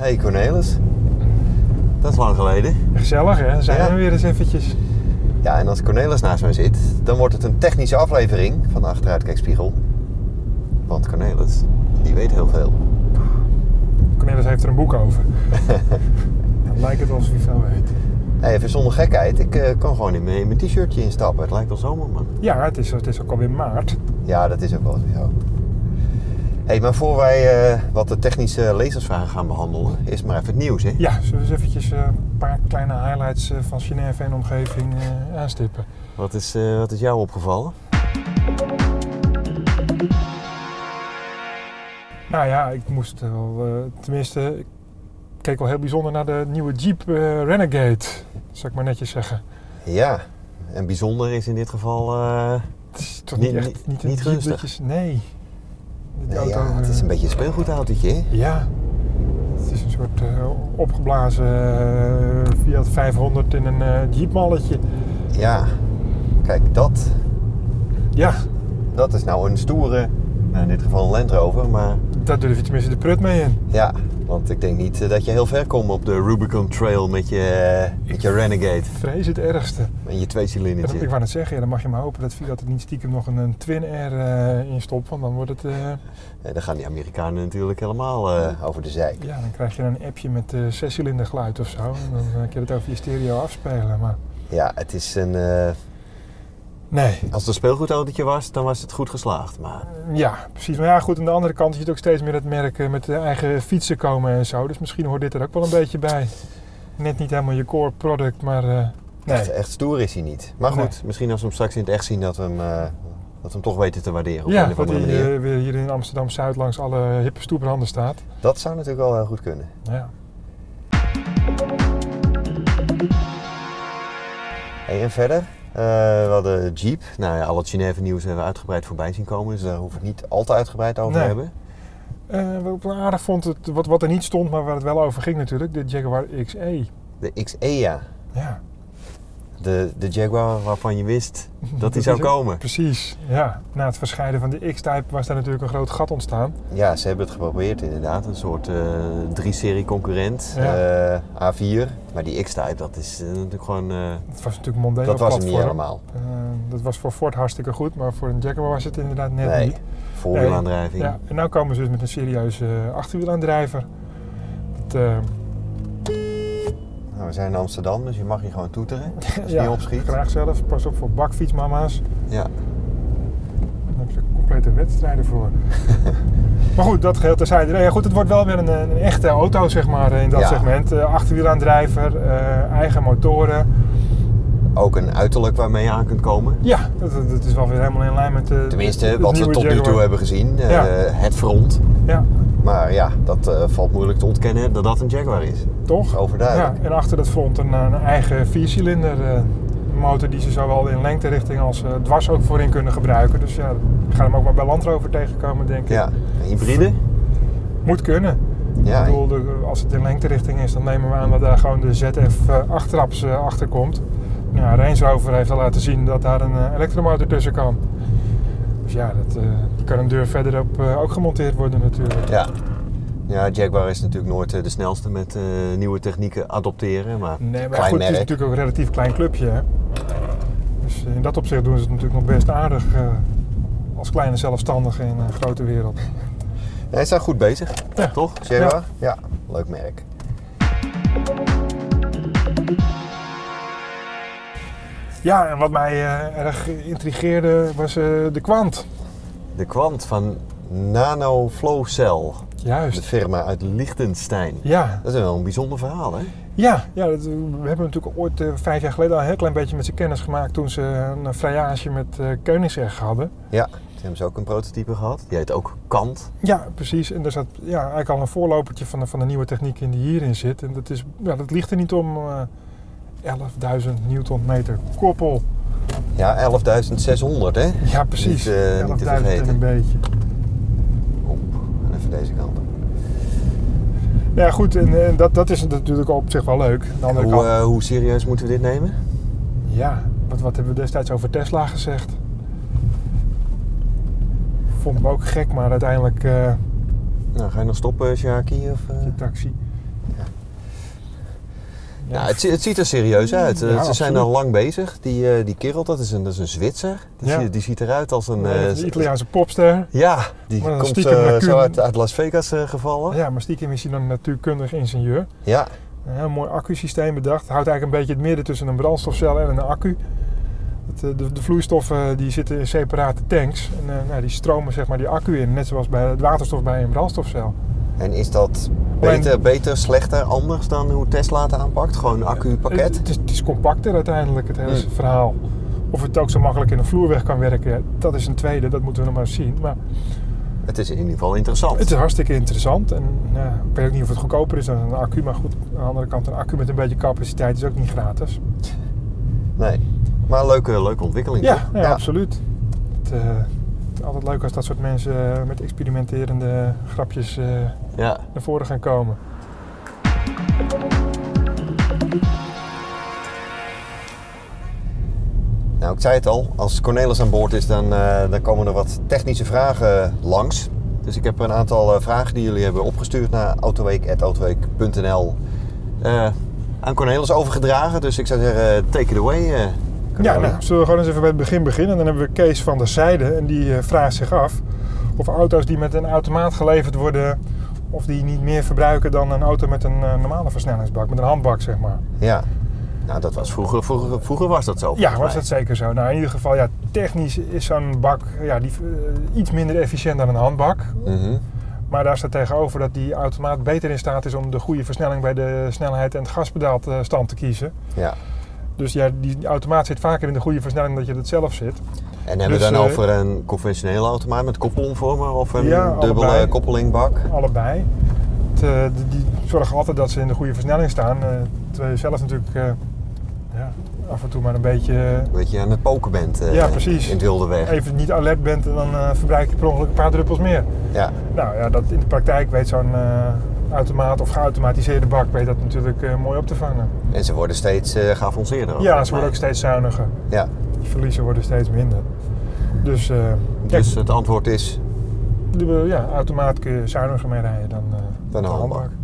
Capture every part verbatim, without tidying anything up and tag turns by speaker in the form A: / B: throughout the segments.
A: Hey Cornelis. Dat is lang geleden.
B: Gezellig hè, dan zijn
A: Ja.
B: we weer eens eventjes.
A: Ja, en als Cornelis naast mij zit, dan wordt het een technische aflevering van de Achteruitkijkspiegel. Want Cornelis, die weet heel veel.
B: Cornelis heeft er een boek over. Dan lijkt het alsof hij veel weet.
A: Hey, even zonder gekheid, ik uh, kan gewoon in mijn, in mijn t-shirtje instappen. Het lijkt wel zomer, man.
B: Ja, het is, het is ook alweer maart.
A: Ja, dat is ook wel zo. Hey, maar voor wij uh, wat de technische lezersvragen gaan behandelen, is maar even het nieuws, hè?
B: Ja, zullen we eens eventjes uh, een paar kleine highlights uh, van Genève en omgeving uh, aanstippen.
A: Wat is, uh, wat is jou opgevallen?
B: Nou ja, ik moest wel, uh, tenminste, ik keek wel heel bijzonder naar de nieuwe Jeep uh, Renegade, zou ik maar netjes zeggen.
A: Ja, en bijzonder is in dit geval uh,
B: Het is toch niet,
A: niet,
B: echt
A: niet,
B: niet een
A: niet
B: Jeep
A: gunstig.
B: dat je- nee. Die
A: Nee,
B: auto,
A: ja, het is een beetje een speelgoedautootje, hè?
B: Ja, het is een soort uh, opgeblazen uh, Fiat vijfhonderd in een uh, Jeep-malletje.
A: Ja, kijk, dat,
B: Ja,
A: dat is nou een stoere, nou in dit geval een Land Rover, maar
B: daar durf je tenminste de prut mee in.
A: ja, want ik denk niet uh, dat je heel ver komt op de Rubicon Trail met je, uh, met je Renegade
B: Vrees het ergste.
A: en je
B: En dat,
A: tweecilindertje.
B: ik wou net zeggen, ja, dan mag je maar hopen dat Fiat er niet stiekem nog een, een Twin Air uh, in stopt, want dan wordt het... Uh,
A: Ja, dan gaan die Amerikanen natuurlijk helemaal uh, over de zeik.
B: ja, dan krijg je een appje met uh, zescilinder geluid of zo. En dan uh, kun je het over je stereo afspelen, maar...
A: Ja, het is een... Uh,
B: Nee.
A: als het een speelgoedautootje was, dan was het goed geslaagd, maar...
B: Ja, precies. Maar ja, goed, aan de andere kant is het ook steeds meer het merk uh, met de eigen fietsen komen en zo. Dus misschien hoort dit er ook wel een beetje bij. Net niet helemaal je core product, maar uh, nee.
A: Echt, echt stoer is hij niet. Maar goed,
B: Nee.
A: misschien als we hem straks in het echt zien dat we hem, uh, dat we hem toch weten te waarderen op
B: Ja,
A: een of
B: wat
A: andere
B: hier,
A: manier.
B: uh, weer hier in Amsterdam-Zuid langs alle hippe stoepranden staat.
A: Dat zou natuurlijk wel heel goed kunnen.
B: Ja.
A: Hey, en verder? Uh, we hadden Jeep. Nou ja, al het Genève nieuws hebben we uitgebreid voorbij zien komen. Dus daar hoef ik het niet al te uitgebreid over te
B: Nee.
A: hebben.
B: Uh, wat ik wel aardig vond, het, wat, wat er niet stond, maar waar het wel over ging natuurlijk, de Jaguar X E.
A: De X E, ja.
B: Ja.
A: De, de Jaguar waarvan je wist dat die
B: is
A: zou
B: ook-
A: komen.
B: Precies, ja. Na het verscheiden van de X-Type was daar natuurlijk een groot gat ontstaan.
A: Ja, ze hebben het geprobeerd inderdaad. Een soort uh, drie-serie concurrent.
B: Ja.
A: Uh, A vier. Maar die X-Type, dat is uh, natuurlijk gewoon... Uh,
B: Het was natuurlijk een Mondeo
A: dat was hem niet
B: platform.
A: helemaal.
B: Uh, dat was voor Ford hartstikke goed, maar voor een Jaguar was het inderdaad net
A: Nee,
B: niet.
A: voorwielaandrijving.
B: Ja, en nu komen ze dus met een serieuze uh, achterwielaandrijver. Dat, uh,
A: Nou, we zijn in Amsterdam, dus je mag hier gewoon toeteren. Als je
B: ja,
A: niet opschiet.
B: graag zelf. Pas op voor bakfietsmama's.
A: Ja.
B: Daar hebben ze complete wedstrijden voor. Maar goed, dat geheel terzijde. Nee, ja, goed, het wordt wel weer een, een echte auto zeg maar, in dat
A: Ja.
B: segment. Uh, achterwielaandrijver, uh, eigen motoren.
A: Ook een uiterlijk waarmee je aan kunt komen.
B: Ja, dat, dat, dat is wel weer helemaal in lijn met de
A: Tenminste,
B: het
A: wat we
B: nieuwe
A: tot nu toe
B: Jaguar.
A: hebben gezien. Uh,
B: Ja.
A: Het front.
B: Ja,
A: Maar ja, dat uh, valt moeilijk te ontkennen dat dat een Jaguar is.
B: toch?
A: Dat is overduidelijk.
B: Ja, en achter dat front een, een eigen viercilinder uh, motor die ze zowel in lengterichting als uh, dwars ook voorin kunnen gebruiken. Dus ja, ik ga hem ook maar bij Land Rover tegenkomen, denk ik.
A: Ja, een hybride.
B: Moet kunnen.
A: Ja,
B: Ik bedoel, de, als het in lengterichting is, dan nemen we aan dat daar gewoon de Z F uh, achtertraps uh, achter komt. Nou, Range Rover heeft al laten zien dat daar een uh, elektromotor tussen kan. Dus ja, dat, uh, die kan een deur verderop uh, ook gemonteerd worden natuurlijk.
A: ja. Ja, Jaguar is natuurlijk nooit uh, de snelste met uh, nieuwe technieken adopteren. Maar
B: Nee, maar
A: klein
B: goed,
A: merk.
B: het is natuurlijk ook een relatief klein clubje. Hè? Dus uh, in dat opzicht doen ze het natuurlijk nog best aardig uh, als kleine zelfstandige in een grote wereld.
A: Ja, ze zijn goed bezig,
B: Ja.
A: toch? Jaguar? Ja. ja, leuk merk.
B: Ja, en wat mij uh, erg intrigeerde was uh, de Quant.
A: De kwant van Nano Flow Cell. De
B: Juist.
A: firma uit Liechtenstein.
B: Ja,
A: Dat is wel een bijzonder verhaal, hè?
B: ja, ja dat, we hebben natuurlijk ooit uh, vijf jaar geleden al een heel klein beetje met ze kennis gemaakt toen ze een vrijage met uh, Koenigsegg hadden.
A: Ja, toen hebben ze ook een prototype gehad. Die heet ook Kant.
B: Ja, precies. En daar zat ja, eigenlijk al een voorlopertje van de, van de nieuwe techniek in die hierin zit. En dat, is, ja, dat ligt er niet om uh, elfduizend newtonmeter koppel.
A: Ja, elfduizend zeshonderd, hè?
B: Ja, precies.
A: Niet, uh, niet te
B: elfduizend
A: vergeten.
B: en een beetje.
A: Op, even deze kant op.
B: Ja, goed. En, en dat, dat is natuurlijk op zich wel leuk. Aan de andere
A: Hoe,
B: kant,
A: uh, hoe serieus moeten we dit nemen?
B: ja, wat, wat hebben we destijds over Tesla gezegd? Vond me ook gek, maar uiteindelijk uh,
A: Nou, ga je nog stoppen, Sjaki? Of, uh...
B: die taxi.
A: Ja. Nou, het, het ziet er serieus uit.
B: Ja,
A: Ze
B: absoluut.
A: zijn al lang bezig. Die, uh, die kerel, dat is een, dat is een Zwitser. Die,
B: Ja.
A: ziet, die ziet eruit als een...
B: Ja,
A: Uh,
B: de Italiaanse popster.
A: Ja, die
B: Maar dan
A: komt
B: stiekem
A: uh,
B: naar
A: zo
B: Kuhn.
A: uit, uit Las Vegas uh, gevallen.
B: Ja, maar stiekem is hij dan een natuurkundig ingenieur.
A: Ja.
B: Een heel mooi accusysteem bedacht. Houdt eigenlijk een beetje het midden tussen een brandstofcel en een accu. Het, de, de vloeistoffen die zitten in separate tanks. En uh, nou, die stromen zeg maar die accu in. Net zoals bij het waterstof bij een brandstofcel.
A: En is dat beter, beter, slechter, anders dan hoe Tesla het aanpakt? Gewoon een accupakket?
B: Het, het, is, het is compacter uiteindelijk, het hele
A: Hmm.
B: verhaal. Of het ook zo makkelijk in een vloerweg kan werken, dat is een tweede, dat moeten we nog maar eens zien. Maar
A: het is in ieder geval interessant.
B: het is hartstikke interessant. En ja, ik weet ook niet of het goedkoper is dan een accu. Maar goed, aan de andere kant, een accu met een beetje capaciteit is ook niet gratis.
A: Nee, maar een leuke, leuke ontwikkeling.
B: Ja,
A: toch?
B: ja, ja. absoluut. Het, uh, het is altijd leuk als dat soort mensen uh, met experimenterende grapjes uh,
A: ja.
B: naar voren gaan komen.
A: Nou, ik zei het al, als Cornelis aan boord is, dan, uh, dan komen er wat technische vragen langs. Dus ik heb een aantal uh, vragen die jullie hebben opgestuurd naar autoweek at autoweek punt n l uh, aan Cornelis overgedragen. Dus ik zou zeggen, take it away. Uh,
B: ja, nou, zullen we gewoon eens even bij het begin beginnen. Dan hebben we Kees van der Zijde en die uh, vraagt zich af of auto's die met een automaat geleverd worden, of die niet meer verbruiken dan een auto met een uh, normale versnellingsbak, met een handbak zeg maar.
A: Ja. Nou, dat was vroeger, vroeger, vroeger was dat zo.
B: Ja, was dat zeker zo. Nou, in ieder geval, ja, technisch is zo'n bak ja, die, uh, iets minder efficiënt dan een handbak.
A: Mm-hmm.
B: Maar daar staat tegenover dat die automaat beter in staat is om de goede versnelling bij de snelheid en het gaspedaal stand te kiezen.
A: Ja.
B: Dus ja, die automaat zit vaker in de goede versnelling dan dat je het zelf zit.
A: En hebben
B: dus,
A: we dan
B: uh,
A: over een conventionele automaat met koppelomvormer of een
B: ja,
A: dubbele
B: allebei.
A: koppelingbak?
B: Allebei. Het, uh, die, die zorgen altijd dat ze in de goede versnelling staan. Uh, terwijl je zelf natuurlijk uh, ja, af en toe maar een beetje... Uh,
A: Dat je aan het poken bent uh,
B: ja, precies.
A: in het wilde weg.
B: Even niet alert bent en dan uh, verbruik je per ongeluk een paar druppels meer.
A: Ja.
B: Nou ja, dat in de praktijk weet zo'n uh, automaat of geautomatiseerde bak weet dat natuurlijk uh, mooi op te vangen.
A: En ze worden steeds uh, geavanceerder.
B: Ja, ze worden ook steeds zuiniger.
A: Ja.
B: Die verliezen worden steeds minder. Dus, uh,
A: dus
B: ja,
A: het antwoord is?
B: De, ja, automaat kun je zuiniger mee rijden dan, uh,
A: dan een handbak. handbak.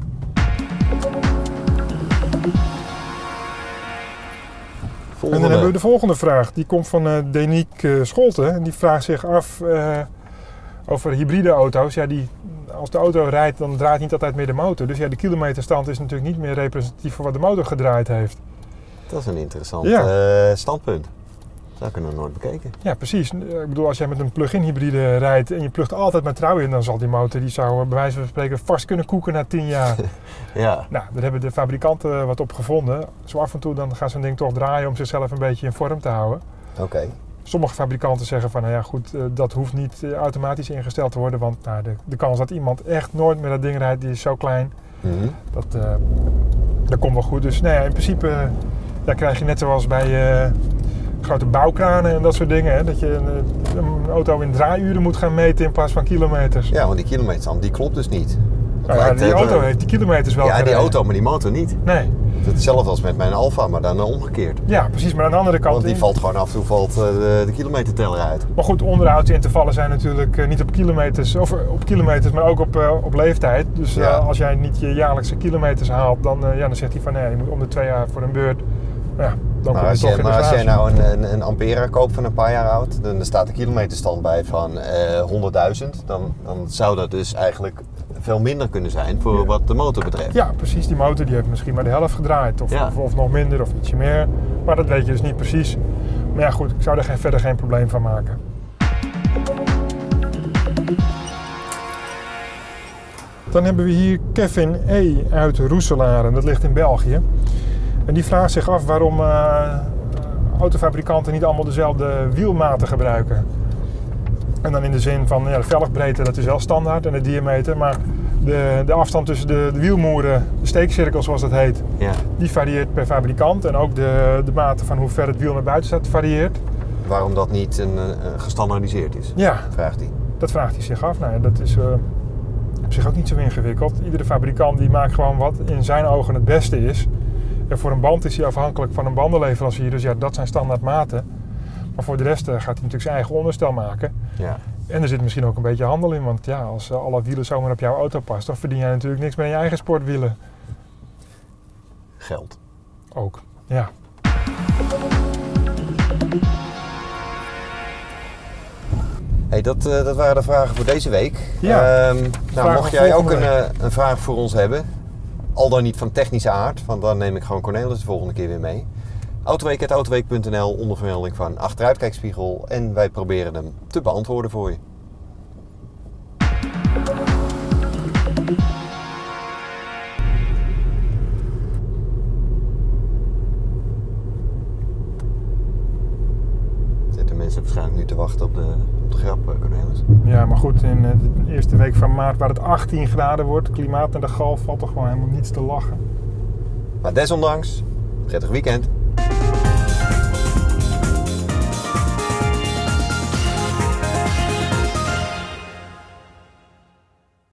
B: En dan hebben we de volgende vraag. Die komt van uh, Deniek uh, Scholten. En die vraagt zich af uh, over hybride auto's. Ja, die, als de auto rijdt, dan draait niet altijd meer de motor. Dus ja, de kilometerstand is natuurlijk niet meer representatief voor wat de motor gedraaid heeft.
A: Dat is een interessant
B: ja.
A: uh, standpunt. Dat heb ik nog nooit bekeken.
B: Ja, precies. Ik bedoel, als jij met een plug-in hybride rijdt en je plugt altijd met trouw in, dan zal die motor, die zou bij wijze van spreken vast kunnen koeken na tien jaar.
A: Ja.
B: Nou, daar hebben de fabrikanten wat op gevonden. Zo af en toe dan gaat zo'n ding toch draaien om zichzelf een beetje in vorm te houden.
A: Oké. Okay.
B: Sommige fabrikanten zeggen van, nou ja goed, dat hoeft niet automatisch ingesteld te worden, want nou, de, de kans dat iemand echt nooit meer dat ding rijdt, die is zo klein.
A: Mm-hmm.
B: Dat, uh, dat komt wel goed. Dus nee, in principe uh, ja, krijg je net zoals bij... Uh, grote bouwkranen en dat soort dingen. Hè? Dat je een, een auto in draaiuren moet gaan meten in plaats van kilometers.
A: Ja, want die kilometerstand die klopt dus niet.
B: Nou ja, die auto heeft die kilometers wel
A: Ja,
B: gereden.
A: die auto, maar die motor niet.
B: Nee.
A: Hetzelfde als met mijn Alfa, maar dan omgekeerd.
B: Ja, precies. Maar aan de andere kant...
A: Want die
B: in...
A: valt gewoon af en toe valt de, de kilometerteller uit.
B: Maar goed, onderhoudsintervallen zijn natuurlijk uh, niet op kilometers, of op kilometers, maar ook op, uh, op leeftijd. Dus uh, ja. als jij niet je jaarlijkse kilometers haalt, dan, uh, ja, dan zegt hij van nee, je moet om de twee jaar voor een beurt. Ja, dan
A: maar
B: kom je
A: als,
B: toch
A: je,
B: in
A: maar
B: de
A: als jij nou een, een, een Ampera koopt van een paar jaar oud, dan staat de kilometerstand bij van uh, honderdduizend. Dan, dan zou dat dus eigenlijk veel minder kunnen zijn voor ja. wat de motor betreft.
B: Ja, precies. Die motor die heeft misschien maar de helft gedraaid. Of,
A: ja.
B: of, of nog minder of ietsje meer. Maar dat weet je dus niet precies. Maar ja goed, ik zou er geen, verder geen probleem van maken. Dan hebben we hier Kevin E. uit Roeselare. Dat ligt in België. En die vraagt zich af waarom uh, autofabrikanten niet allemaal dezelfde wielmaten gebruiken. En dan in de zin van ja, de velgbreedte, dat is wel standaard en de diameter. Maar de, de afstand tussen de, de wielmoeren, de steekcirkel zoals dat heet,
A: ja.
B: die varieert per fabrikant. En ook de, de mate van hoe ver het wiel naar buiten staat varieert.
A: Waarom dat niet een, uh, gestandaardiseerd is,
B: ja,
A: vraagt hij.
B: Dat vraagt hij zich af. Nou, ja, dat is uh, op zich ook niet zo ingewikkeld. Iedere fabrikant die maakt gewoon wat in zijn ogen het beste is. En voor een band is hij afhankelijk van een bandenleverancier. Dus ja, dat zijn standaard maten. Maar voor de rest uh, gaat hij natuurlijk zijn eigen onderstel maken.
A: Ja.
B: En er zit misschien ook een beetje handel in. Want ja, als uh, alle wielen zomaar op jouw auto past, dan verdien jij natuurlijk niks met je eigen sportwielen.
A: geld.
B: Ook, ja.
A: Hey, dat, uh, dat waren de vragen voor deze week.
B: Ja,
A: um, nou, mocht jij ook een, uh, een vraag voor ons hebben, al dan niet van technische aard, want dan neem ik gewoon Cornelis de volgende keer weer mee. autoweek at autoweek punt n l onder vermelding van achteruitkijkspiegel en wij proberen hem te beantwoorden voor je. Zitten mensen waarschijnlijk nu te wachten op de, op de grap, Cornelis?
B: Ja, maar goed, in de eerste week van maart waar het achttien graden wordt, klimaat naar de galf, valt er gewoon helemaal niets te lachen.
A: Maar desondanks, prettig weekend.